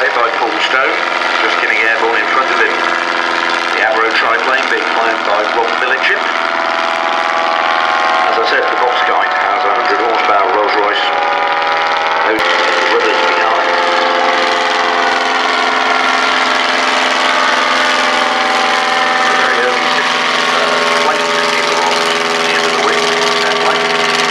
just getting airborne in front of him. The Avro Triplane being flown by Rob Millinchip. As I said, the Boxkite has a 100 horsepower Rolls Royce. Those brothers behind. Very early plane at the end of the wing, that plane.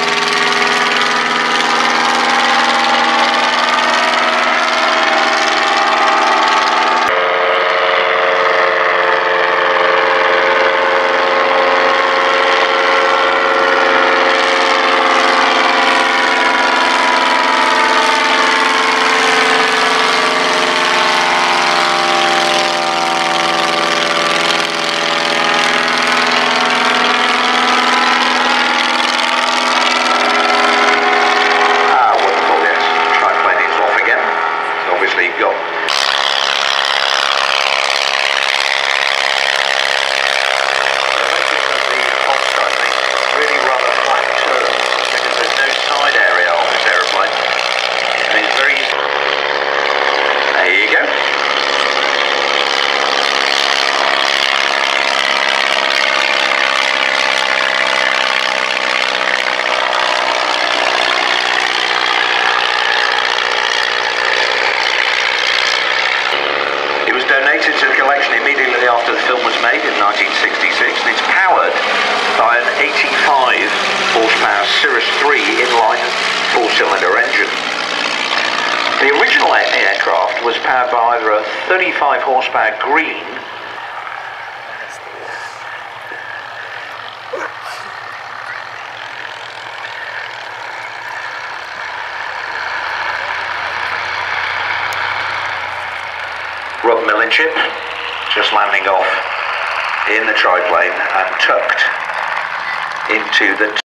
Donated to the collection immediately after the film was made in 1966, and it's powered by an 85 horsepower Cirrus 3 inline 4-cylinder engine. The original aircraft was powered by either a 35 horsepower Green Rob Millinchip, just landing off in the triplane and tucked into the